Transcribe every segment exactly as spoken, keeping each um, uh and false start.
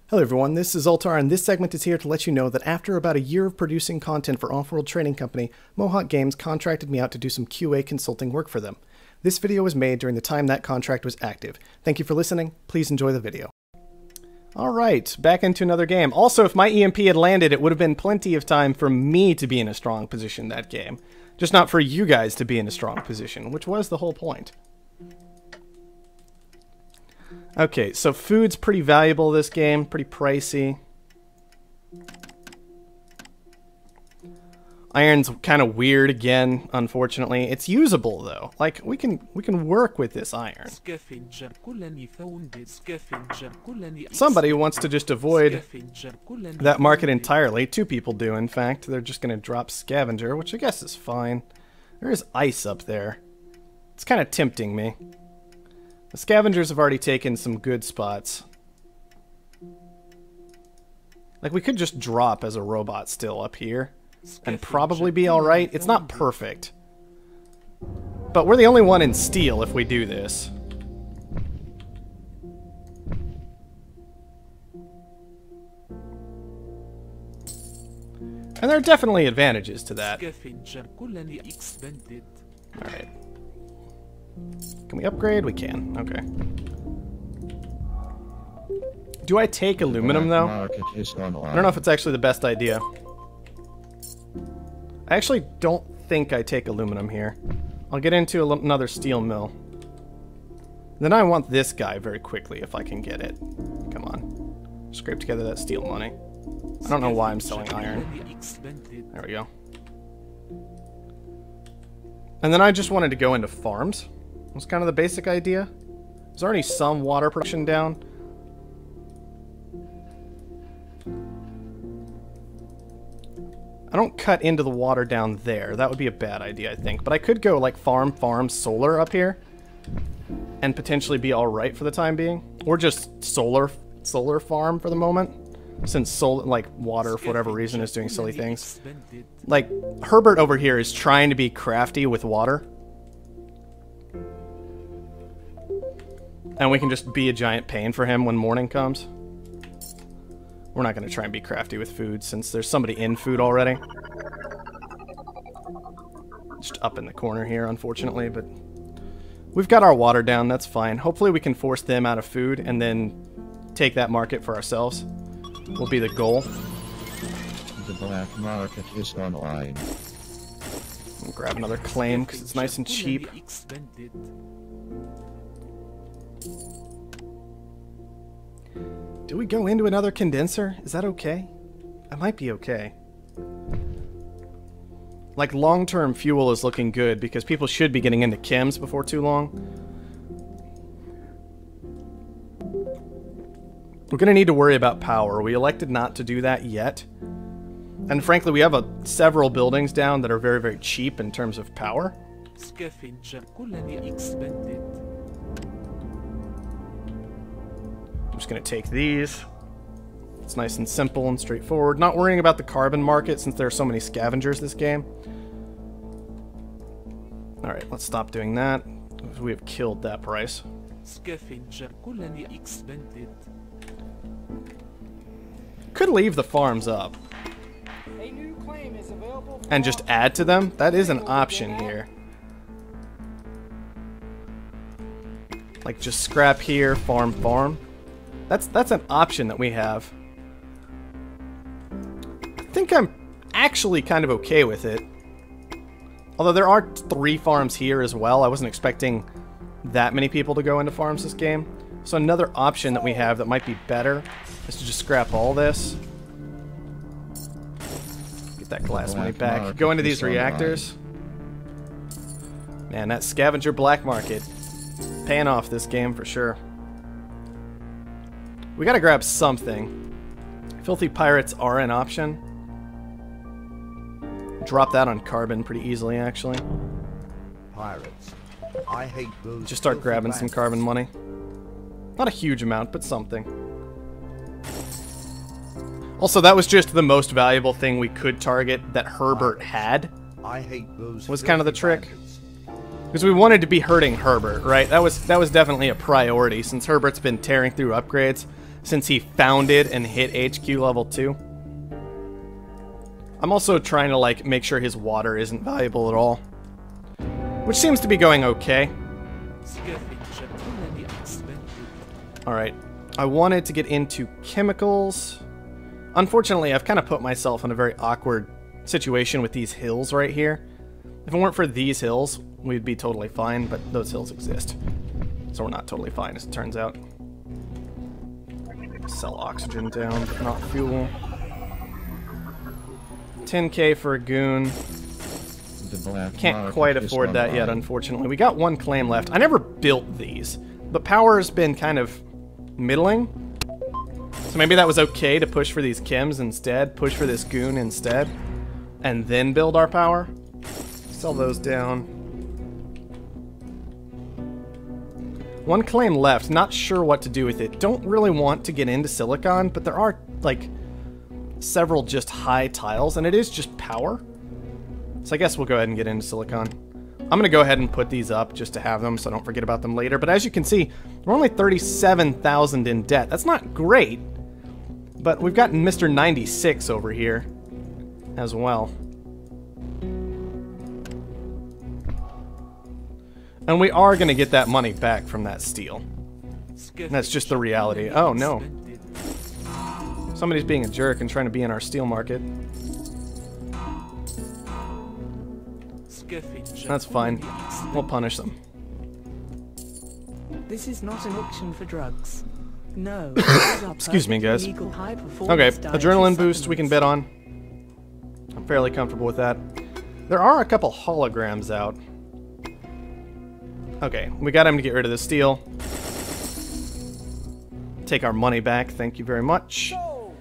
Hello everyone, this is Altar, and this segment is here to let you know that after about a year of producing content for Offworld Trading Company, Mohawk Games contracted me out to do some Q A consulting work for them. This video was made during the time that contract was active. Thank you for listening. Please enjoy the video. Alright, back into another game. Also, if my E M P had landed, it would have been plenty of time for me to be in a strong position that game. Just not for you guys to be in a strong position, which was the whole point. Okay, so food's pretty valuable this game, pretty pricey. Iron's kind of weird again, unfortunately. It's usable though. Like we can we can work with this iron. Somebody wants to just avoid that market entirely. Two people do, in fact. They're just going to drop scavenger, which I guess is fine. There is ice up there. It's kind of tempting me. The scavengers have already taken some good spots. Like, we could just drop as a robot still up here and probably be alright. It's not perfect. But we're the only one in steel if we do this. And there are definitely advantages to that. Alright. Can we upgrade? We can. Okay. Do I take aluminum, though? I don't know if it's actually the best idea. I actually don't think I take aluminum here. I'll get into another steel mill. Then I want this guy very quickly if I can get it. Come on. Scrape together that steel money. I don't know why I'm selling iron. There we go. And then I just wanted to go into farms. Was kind of the basic idea. There's already some water production down. I don't cut into the water down there. That would be a bad idea, I think. But I could go like farm, farm, solar up here. And potentially be alright for the time being. Or just solar, solar farm for the moment. Since solar, like water, for whatever reason, is doing silly things. Like, Herbert over here is trying to be crafty with water. And we can just be a giant pain for him when morning comes. We're not going to try and be crafty with food since there's somebody in food already. Just up in the corner here, unfortunately, but we've got our water down, that's fine. Hopefully we can force them out of food and then take that market for ourselves. Will be the goal. The black market is online. We'll grab another claim because it's nice and cheap. Do we go into another condenser? Is that okay? I might be okay. Like, long-term fuel is looking good because people should be getting into chems before too long. We're going to need to worry about power. We elected not to do that yet. And frankly, we have a, several buildings down that are very, very cheap in terms of power. I'm just going to take these. It's nice and simple and straightforward. Not worrying about the carbon market since there are so many scavengers this game. Alright, let's stop doing that. We have killed that price. Could leave the farms up. And just add to them. That is an option here. Like just scrap here, farm, farm. That's that's an option that we have. I think I'm actually kind of okay with it. Although there are three farms here as well. I wasn't expecting that many people to go into farms this game. So another option that we have that might be better is to just scrap all this. Get that glass money back. Go into these reactors. Man, that scavenger black market paying off this game for sure. We gotta grab something. Filthy pirates are an option. Drop that on carbon pretty easily, actually. Pirates. I hate those. Just start grabbing some carbon money. Not a huge amount, but something. Also, that was just the most valuable thing we could target that Herbert had. I hate those. Was kind of the trick. Because we wanted to be hurting Herbert, right? That was that was definitely a priority since Herbert's been tearing through upgrades. since he found it and hit H Q level two. I'm also trying to like make sure his water isn't valuable at all, which seems to be going okay. Alright, I wanted to get into chemicals. Unfortunately, I've kind of put myself in a very awkward situation with these hills right here. If it weren't for these hills, we'd be totally fine, but those hills exist. So we're not totally fine, as it turns out. Sell oxygen down, but not fuel. ten K for a goon. Can't quite afford that yet, unfortunately. We got one claim left. I never built these, but power's been kind of middling. So maybe that was okay to push for these chems instead, push for this goon instead, and then build our power. Sell those down. One claim left, not sure what to do with it. Don't really want to get into silicon, but there are, like, several just high tiles, and it is just power. So I guess we'll go ahead and get into silicon. I'm going to go ahead and put these up just to have them so I don't forget about them later. But as you can see, we're only thirty-seven thousand in debt. That's not great, but we've got Mister ninety-six over here as well. And we are going to get that money back from that steel. And that's just the reality. Oh, no. Somebody's being a jerk and trying to be in our steel market. That's fine. We'll punish them. This is not an auction for drugs. No. Excuse me, guys. Okay, adrenaline boost we can bet on. I'm fairly comfortable with that. There are a couple holograms out. Okay, we got him to get rid of the steel. Take our money back, thank you very much.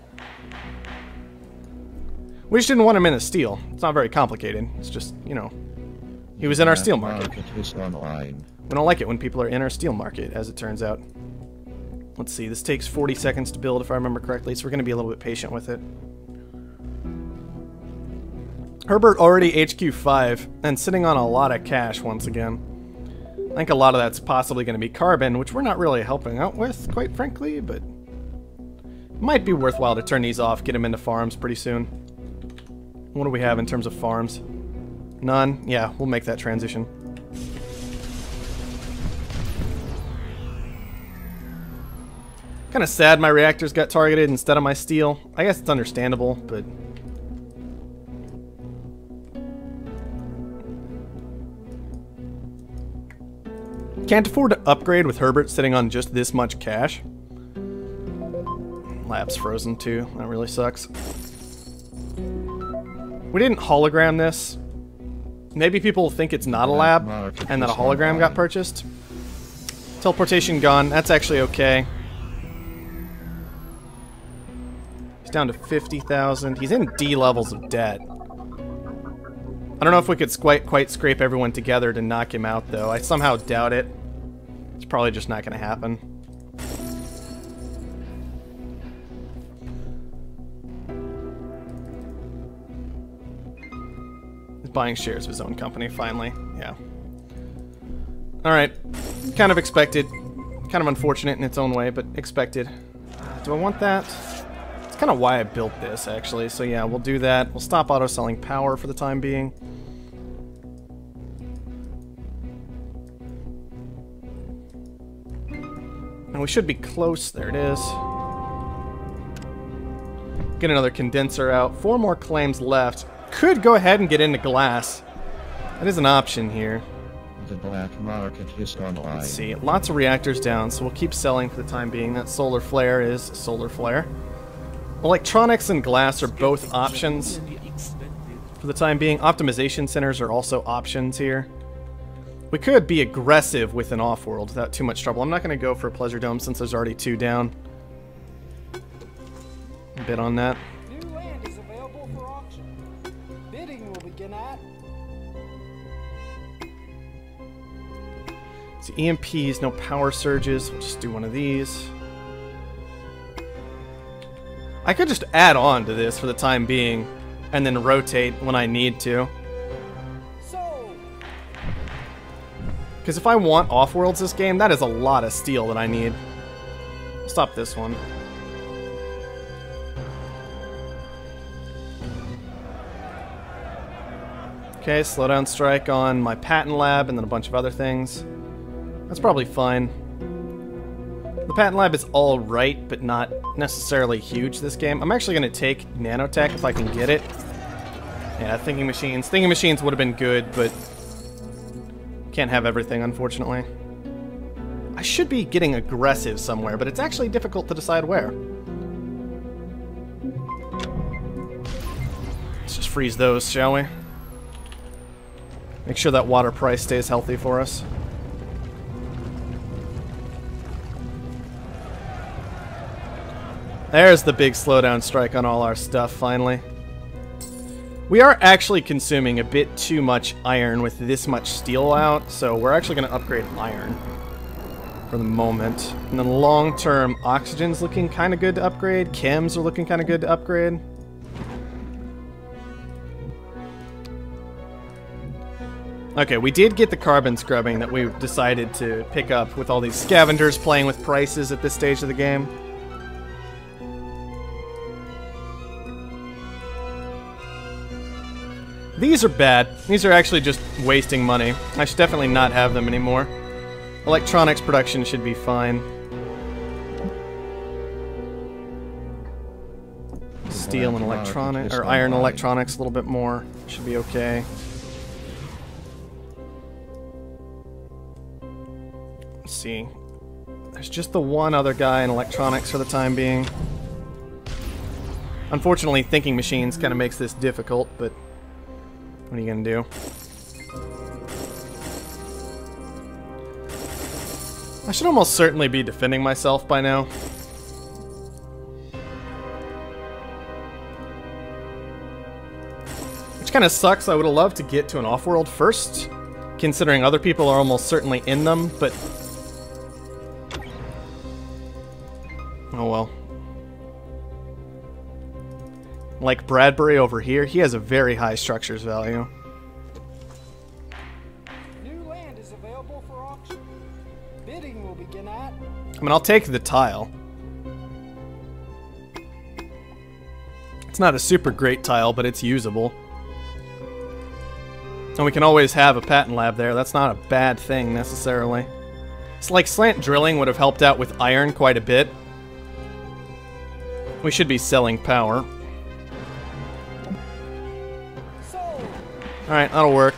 We just didn't want him in a steel. It's not very complicated. It's just, you know, he was in our steel market. We don't like it when people are in our steel market, as it turns out. Let's see, this takes forty seconds to build, if I remember correctly, so we're going to be a little bit patient with it. Herbert already H Q five, and sitting on a lot of cash once again. I think a lot of that's possibly going to be carbon, which we're not really helping out with, quite frankly, but it might be worthwhile to turn these off, get them into farms pretty soon. What do we have in terms of farms? None? Yeah, we'll make that transition. Kind of sad my reactors got targeted instead of my steel. I guess it's understandable, but... Can't afford to upgrade with Herbert sitting on just this much cash. Lab's frozen too. That really sucks. We didn't hologram this. Maybe people think it's not a lab and that a hologram got purchased. Teleportation gone. That's actually okay. He's down to fifty thousand. He's in D levels of debt. I don't know if we could quite, quite scrape everyone together to knock him out, though. I somehow doubt it. It's probably just not going to happen. He's buying shares of his own company, finally. Yeah. Alright. Kind of expected. Kind of unfortunate in its own way, but expected. Do I want that? It's kind of why I built this, actually. So yeah, we'll do that. We'll stop auto-selling power for the time being. And we should be close. There it is. Get another condenser out. Four more claims left. Could go ahead and get into glass. That is an option here. The black market is online. Let's see. Lots of reactors down, so we'll keep selling for the time being. That solar flare is solar flare. Electronics and glass are both options for the time being. Optimization centers are also options here. We could be aggressive with an Offworld without too much trouble. I'm not going to go for a Pleasure Dome since there's already two down. Bid on that. New land is available for auction. Bidding will begin at... So E M Ps, no power surges. We'll just do one of these. I could just add on to this for the time being and then rotate when I need to. Because if I want Offworlds this game, that is a lot of steel that I need. Stop this one. Okay, slowdown strike on my patent lab and then a bunch of other things. That's probably fine. The patent lab is alright, but not necessarily huge this game. I'm actually going to take nanotech if I can get it. Yeah, thinking machines. Thinking machines would have been good, but can't have everything, unfortunately. I should be getting aggressive somewhere, but it's actually difficult to decide where. Let's just freeze those, shall we? Make sure that water price stays healthy for us. There's the big slowdown strike on all our stuff, finally. We are actually consuming a bit too much iron with this much steel out, so we're actually going to upgrade iron for the moment. And then long-term, oxygen's looking kind of good to upgrade. Chems are looking kind of good to upgrade. Okay, we did get the carbon scrubbing that we decided to pick up with all these scavengers playing with prices at this stage of the game. These are bad. These are actually just wasting money. I should definitely not have them anymore. Electronics production should be fine. Steel and electronic, or iron electronics a little bit more. Should be okay. Let's see. There's just the one other guy in electronics for the time being. Unfortunately, thinking machines kind of makes this difficult, but what are you gonna do? I should almost certainly be defending myself by now. Which kind of sucks. I would have loved to get to an Offworld first, considering other people are almost certainly in them, but... oh well. Like Bradbury over here, he has a very high structures value. New land is available for auction. Bidding will begin at... I mean, I'll take the tile. It's not a super great tile, but it's usable. And we can always have a patent lab there. That's not a bad thing, necessarily. It's like slant drilling would have helped out with iron quite a bit. We should be selling power. Alright, that'll work.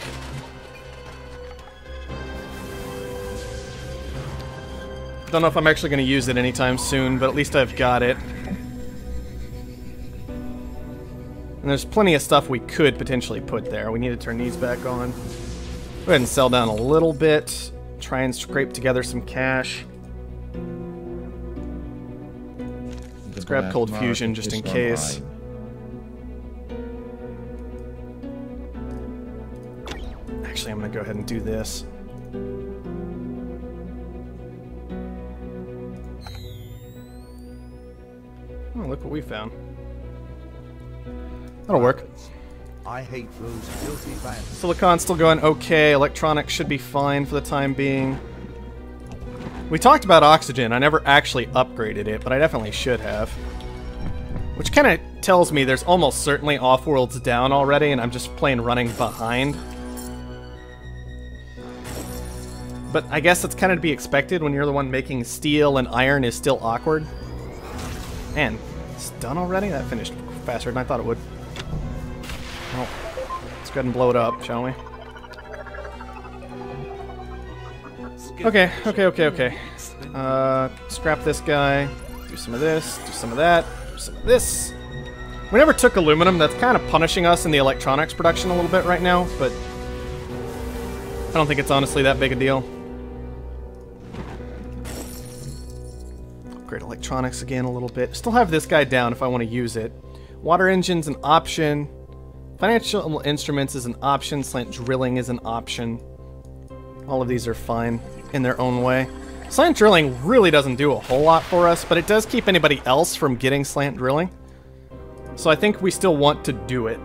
Don't know if I'm actually going to use it anytime soon, but at least I've got it. And there's plenty of stuff we could potentially put there. We need to turn these back on. Go ahead and sell down a little bit. Try and scrape together some cash. Let's grab Cold Fusion just in case. Actually, I'm going to go ahead and do this. Oh, look what we found. That'll work. I hate those filthy bandits. Silicon's still going okay. Electronics should be fine for the time being. We talked about oxygen. I never actually upgraded it, but I definitely should have. Which kind of tells me there's almost certainly Offworld's down already, and I'm just plain running behind. But I guess that's kind of to be expected when you're the one making steel and iron is still awkward. Man, it's done already? That finished faster than I thought it would. Well, let's go ahead and blow it up, shall we? Okay, okay, okay, okay. Uh, scrap this guy. Do some of this, do some of that, do some of this. We never took aluminum. That's kind of punishing us in the electronics production a little bit right now, but I don't think it's honestly that big a deal. Upgrade electronics again a little bit. Still have this guy down if I want to use it. Water engine's an option. Financial instruments is an option. Slant drilling is an option. All of these are fine in their own way. Slant drilling really doesn't do a whole lot for us, but it does keep anybody else from getting slant drilling. So I think we still want to do it.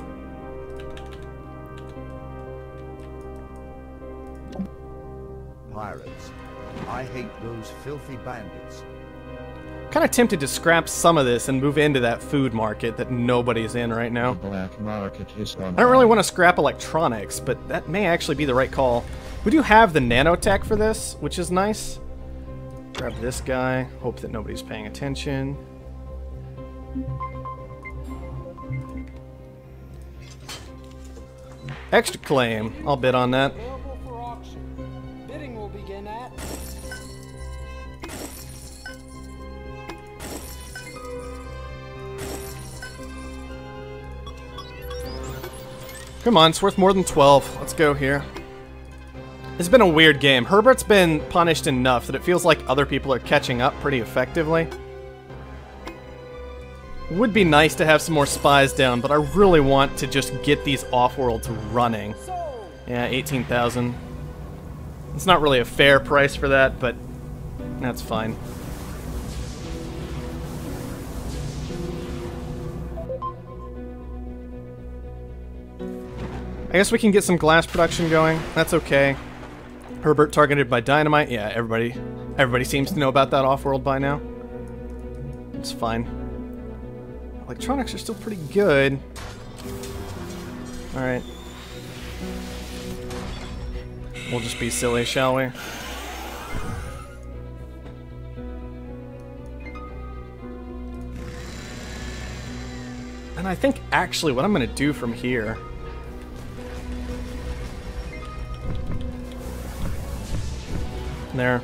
Pirates. I hate those filthy bandits. kind of tempted to scrap some of this and move into that food market that nobody's in right now. The black market is online. I don't really want to scrap electronics, but that may actually be the right call. We do have the nanotech for this, which is nice. Grab this guy. Hope that nobody's paying attention. Extra claim. I'll bid on that. Available for auction. Bidding will begin at... Come on, it's worth more than twelve. Let's go here. It's been a weird game. Herbert's been punished enough that it feels like other people are catching up pretty effectively. Would be nice to have some more spies down, but I really want to just get these off-worlds running. Yeah, eighteen thousand. It's not really a fair price for that, but that's fine. I guess we can get some glass production going. That's okay. Herbert targeted by dynamite. Yeah, everybody everybody seems to know about that off-world by now. It's fine. Electronics are still pretty good. Alright. We'll just be silly, shall we? And I think actually what I'm going to do from here... There.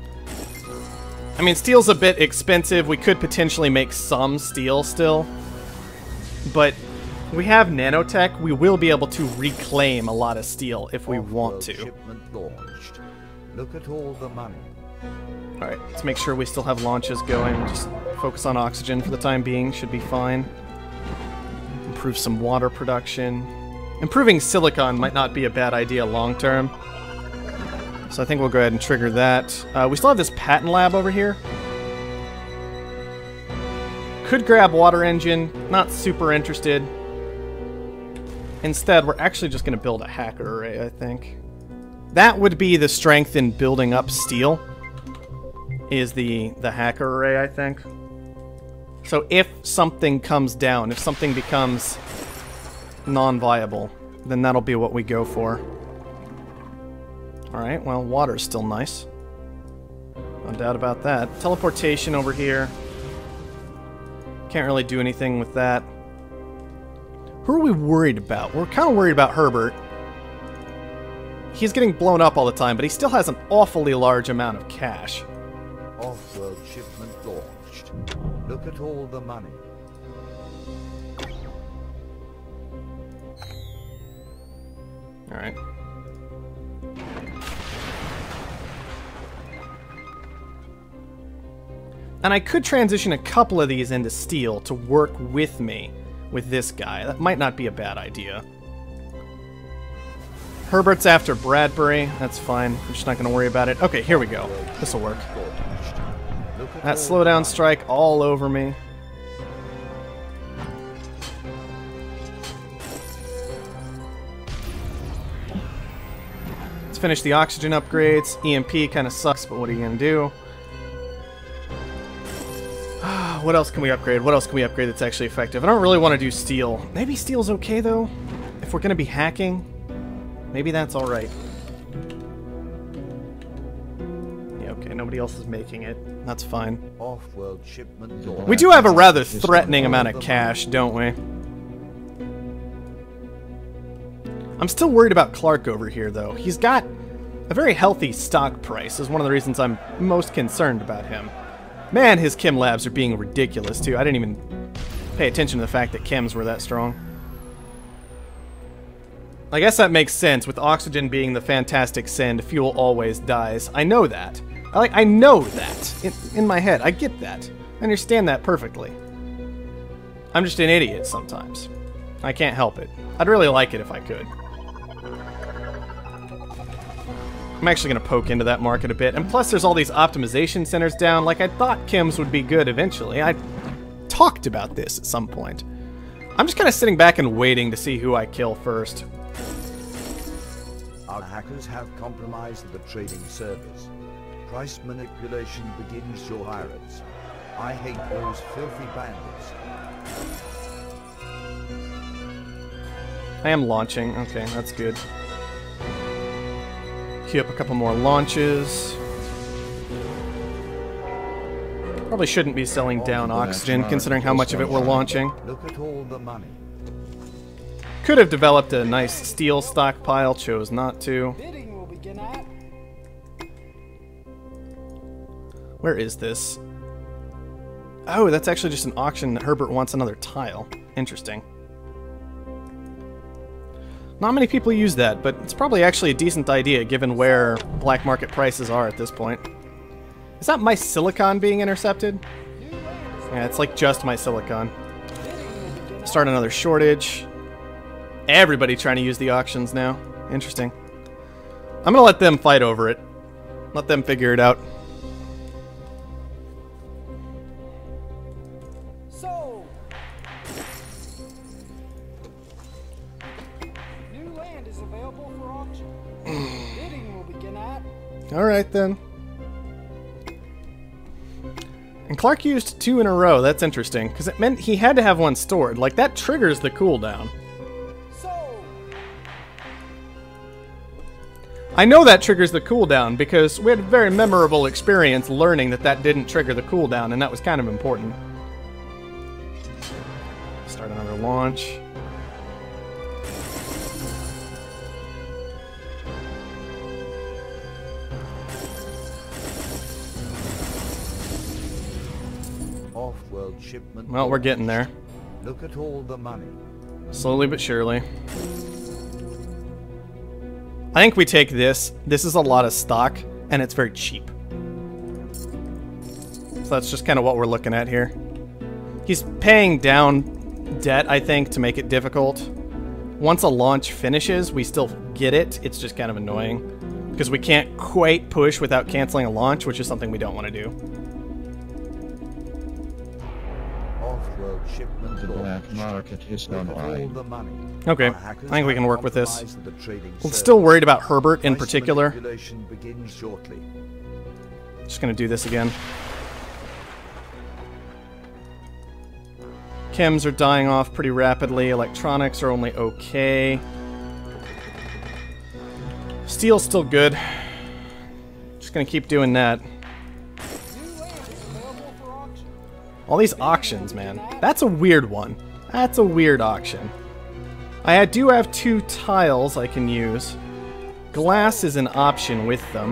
I mean, steel's a bit expensive. We could potentially make some steel still. But we have nanotech. We will be able to reclaim a lot of steel if we want to. Shipment launched. Look at all the money. Alright, let's make sure we still have launches going. Just focus on oxygen for the time being. Should be fine. Improve some water production. Improving silicon might not be a bad idea long term. So I think we'll go ahead and trigger that. Uh, we still have this patent lab over here. Could grab water engine. Not super interested. Instead, we're actually just going to build a hacker array, I think. That would be the strength in building up steel. Is the, the hacker array, I think. So if something comes down, if something becomes non-viable, then that'll be what we go for. Alright, well, water's still nice. No doubt about that. Teleportation over here. Can't really do anything with that. Who are we worried about? We're kind of worried about Herbert. He's getting blown up all the time, but he still has an awfully large amount of cash. Offworld shipment launched. Look at all the money. Alright. And I could transition a couple of these into steel to work with me with this guy. That might not be a bad idea. Herbert's after Bradbury. That's fine. I'm just not going to worry about it. Okay, here we go. This will work. That slowdown strike all over me. Let's finish the oxygen upgrades. E M P kind of sucks, but what are you going to do? What else can we upgrade? What else can we upgrade that's actually effective? I don't really want to do steel. Maybe steel's okay, though? If we're going to be hacking, maybe that's alright. Yeah, okay, nobody else is making it. That's fine. Off-world shipment launched. We do have a rather threatening amount of cash, don't we? I'm still worried about Clark over here, though. He's got a very healthy stock price, is one of the reasons I'm most concerned about him. Man, his chem labs are being ridiculous, too. I didn't even pay attention to the fact that chems were that strong. I guess that makes sense, with oxygen being the fantastic send, fuel always dies. I know that. I, like, I know that. In, in my head, I get that. I understand that perfectly. I'm just an idiot sometimes. I can't help it. I'd really like it if I could. I'm actually going to poke into that market a bit. And plus, there's all these optimization centers down. Like, I thought chems would be good eventually. I talked about this at some point. I'm just kind of sitting back and waiting to see who I kill first. Our hackers have compromised the trading service. Price manipulation begins your pirates. I hate those filthy bandits. I am launching. Okay, that's good. Queue up a couple more launches. Probably shouldn't be selling down oxygen, considering how much of it we're launching. Look at all the money. Could have developed a nice steel stockpile, chose not to. Bidding will begin at. Where is this? Oh, that's actually just an auction that Herbert wants another tile. Interesting. Not many people use that, but it's probably actually a decent idea given where black market prices are at this point. Is that my silicon being intercepted? Yeah, it's like just my silicon. Start another shortage. Everybody trying to use the auctions now. Interesting. I'm gonna let them fight over it. Let them figure it out. So, new land is available for auction. Bidding will begin at. Alright then. And Clark used two in a row. That's interesting, because it meant he had to have one stored. Like, that triggers the cooldown. So, I know that triggers the cooldown because we had a very memorable experience learning that that didn't trigger the cooldown, and that was kind of important. Start another launch. Offworld shipment. Well, we're getting there. Look at all the money. Slowly but surely. I think we take this. This is a lot of stock, and it's very cheap. So that's just kind of what we're looking at here. He's paying down debt, I think, to make it difficult. Once a launch finishes, we still get it. It's just kind of annoying, because we can't quite push without canceling a launch, which is something we don't want to do. Offworld shipment. The black market is online. Okay, I think we can work with this. I'm still worried about Herbert in particular. Just gonna do this again. Chems are dying off pretty rapidly. Electronics are only okay. Steel's still good. Just gonna keep doing that. All these auctions, man. That's a weird one. That's a weird auction. I do have two tiles I can use. Glass is an option with them.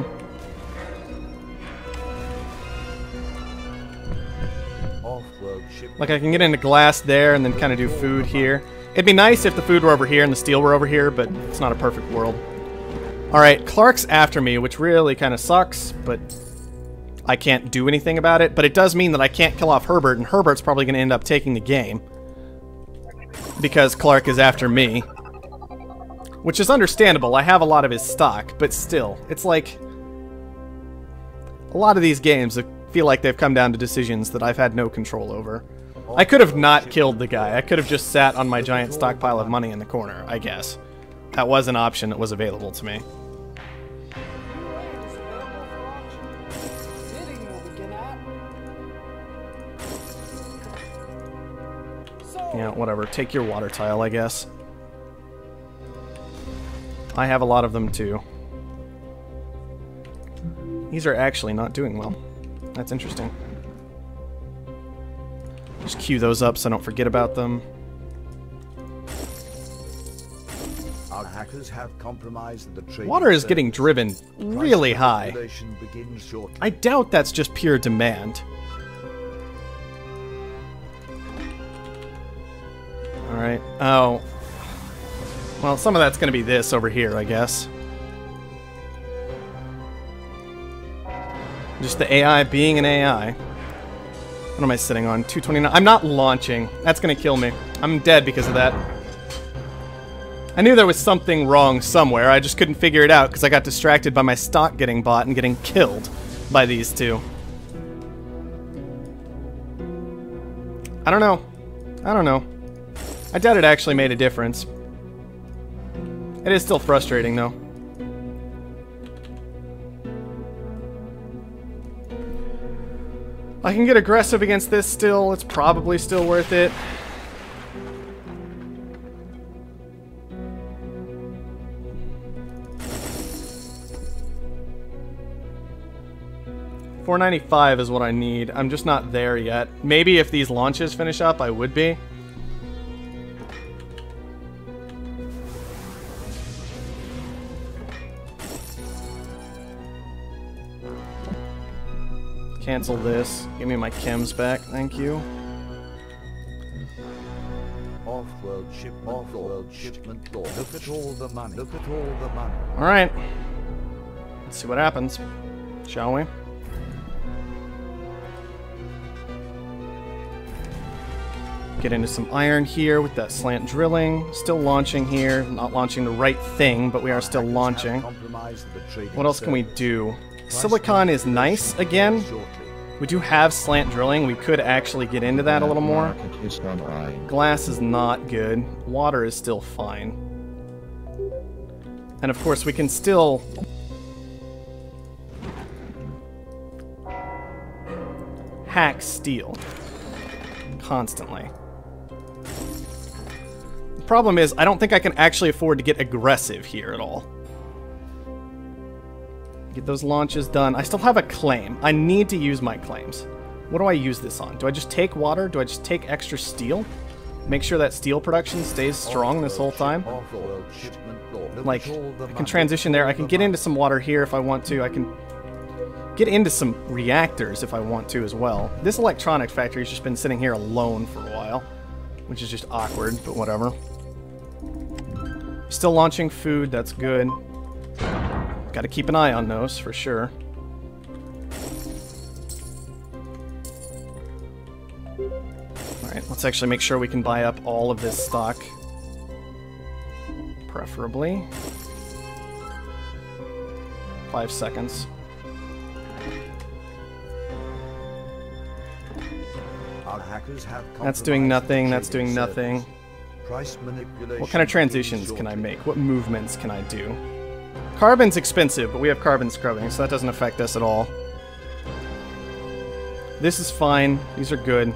Like, I can get into glass there and then kind of do food here. It'd be nice if the food were over here and the steel were over here, but it's not a perfect world. Alright, Clark's after me, which really kind of sucks, but I can't do anything about it. But it does mean that I can't kill off Herbert, and Herbert's probably going to end up taking the game. Because Clark is after me. Which is understandable. I have a lot of his stock, but still, it's like a lot of these games feel like they've come down to decisions that I've had no control over. I could have not killed the guy. I could have just sat on my giant stockpile of money in the corner, I guess. That was an option that was available to me. Yeah, whatever. Take your water tile, I guess. I have a lot of them, too. These are actually not doing well. That's interesting. Just queue those up so I don't forget about them. Our hackers have compromised the trading Water is service. getting driven really high. Begins shortly. I doubt that's just pure demand. Alright. Oh. Well, some of that's going to be this over here, I guess. Just the A I being an A I. What am I sitting on? two twenty-nine. I'm not launching. That's going to kill me. I'm dead because of that. I knew there was something wrong somewhere. I just couldn't figure it out because I got distracted by my stock getting bought and getting killed by these two. I don't know. I don't know. I doubt it actually made a difference. It is still frustrating, though. I can get aggressive against this still. It's probably still worth it. four ninety-five is what I need. I'm just not there yet. Maybe if these launches finish up, I would be. Cancel this. Give me my chems back. Thank you. Offworld shipment, off-world shipment launch. Look at all the money. Look at all the money. All right. Let's see what happens, shall we? Get into some iron here with that slant drilling. Still launching here. Not launching the right thing, but we are still launching. What else can we do? Silicon is nice again. We do have slant drilling. We could actually get into that a little more. Glass is not good. Water is still fine. And of course we can still... hack steel. Constantly. The problem is, I don't think I can actually afford to get aggressive here at all. Get those launches done. I still have a claim. I need to use my claims. What do I use this on? Do I just take water? Do I just take extra steel? Make sure that steel production stays strong this whole time? Like, I can transition there. I can get into some water here if I want to. I can get into some reactors if I want to as well. This electronic factory has just been sitting here alone for a while, which is just awkward, but whatever. Still launching food. That's good. Got to keep an eye on those, for sure. Alright, let's actually make sure we can buy up all of this stock. Preferably. Five seconds. Our hackers have That's doing nothing, that's doing nothing. Price manipulation. What kind of transitions can I make? What movements can I do? Carbon's expensive, but we have carbon scrubbing, so that doesn't affect us at all. This is fine. These are good.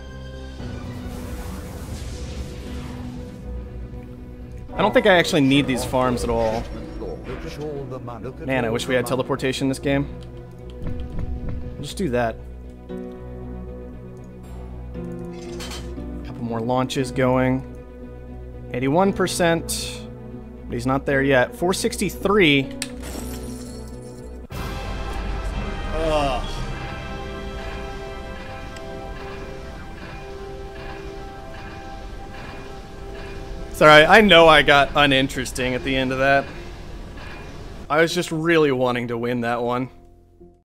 I don't think I actually need these farms at all. Man, I wish we had teleportation in this game. We'll just do that. A couple more launches going. eighty-one percent. But he's not there yet. four sixty-three. Ugh. Sorry, I know I got uninteresting at the end of that. I was just really wanting to win that one.